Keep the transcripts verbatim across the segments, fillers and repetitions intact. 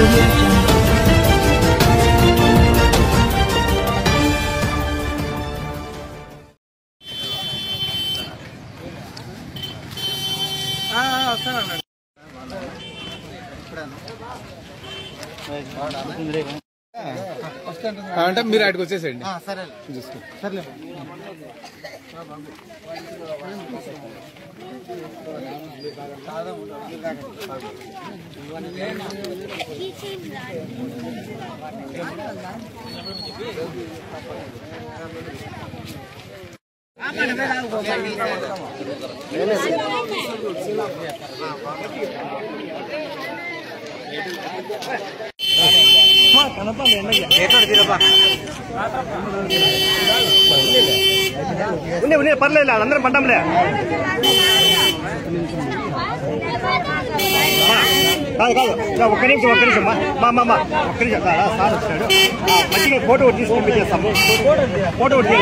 audio jungle. అంటే మీరు అటుకు వచ్చేసేయండి. సరే సర్లే పర్లేదు అందరం పడ్డాంలే. కాదు కాదు ఒక్క నిమిషం ఒక్క నిమిషం మా మా మా ఒక్క నిమిషం సార్ వచ్చాడు. మంచిగా ఫోటో ఒకటి తీసుకొని పెట్టేస్తాము. ఫోటో ఒకటి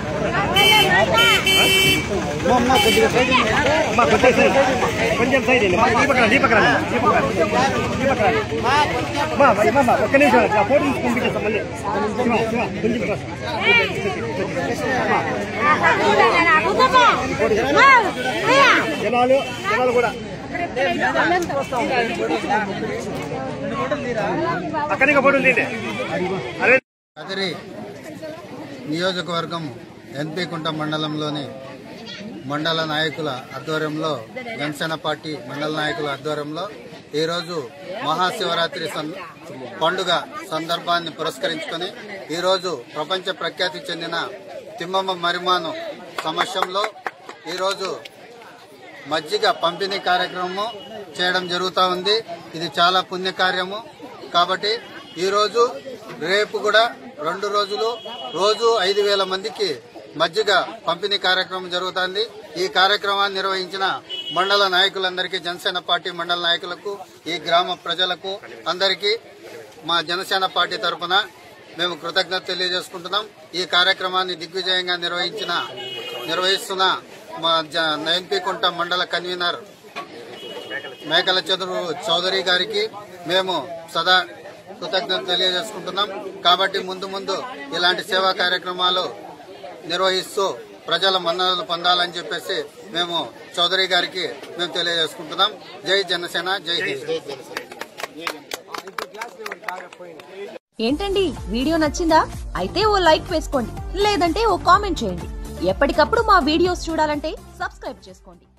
అమ్మా కొంచెం సైడ్ కొంచెం సైడ్ అండి. దీపకరా దీపకరా దీపకరా ఒక్క నిమిషం ఫోటో తీసుకొని పెట్టేస్తాం. మళ్ళీ కొంచెం జనాలు జనాలు కూడా అక్కడికి ఫోటో తీయండి. కదిరి నియోజకవర్గం ఎన్పీ కుంట మండలంలోని మండల నాయకుల ఆధ్వర్యంలో జనసేన పార్టీ మండల నాయకుల ఆధ్వర్యంలో ఈరోజు మహాశివరాత్రి పండుగ సందర్భాన్ని పురస్కరించుకొని ఈరోజు ప్రపంచ ప్రఖ్యాతి చెందిన తిమ్మమ్మ మరిమాను సమక్షంలో ఈరోజు మజ్జిగ పంపిణీ కార్యక్రమం చేయడం జరుగుతూ ఉంది. ఇది చాలా పుణ్యకార్యము కాబట్టి ఈరోజు రేపు కూడా రెండు రోజులు రోజు ఐదు వేల మందికి మజ్జిగ పంపిణీ కార్యక్రమం జరుగుతుంది. ఈ కార్యక్రమాన్ని నిర్వహించిన మండల నాయకులందరికీ, జనసేన పార్టీ మండల నాయకులకు, ఈ గ్రామ ప్రజలకు అందరికీ మా జనసేన పార్టీ తరఫున మేము కృతజ్ఞత తెలియజేసుకుంటున్నాం. ఈ కార్యక్రమాన్ని దిగ్విజయంగా నిర్వహించిన నిర్వహిస్తున్న మా ఎన్పీ కుంట మండల కన్వీనర్ మేకల చంద్రు చౌదరి గారికి మేము సదా కృతజ్ఞత తెలియజేసుకుంటున్నాం. కాబట్టి ముందు ముందు ఇలాంటి సేవా కార్యక్రమాలు నిర్వహిస్తూ ప్రజల మన్ననలు పొందాలని చెప్పేసి మేము చౌదరి గారికి మేము తెలియజేసుకుంటున్నాం. జై జనసేన, జై హింద్. ఏంటండి వీడియో నచ్చిందా? అయితే ఓ లైక్ వేసుకోండి, లేదంటే ఓ కామెంట్ చేయండి. ఎప్పటికప్పుడు మా వీడియోస్ చూడాలంటే సబ్స్క్రైబ్ చేసుకోండి.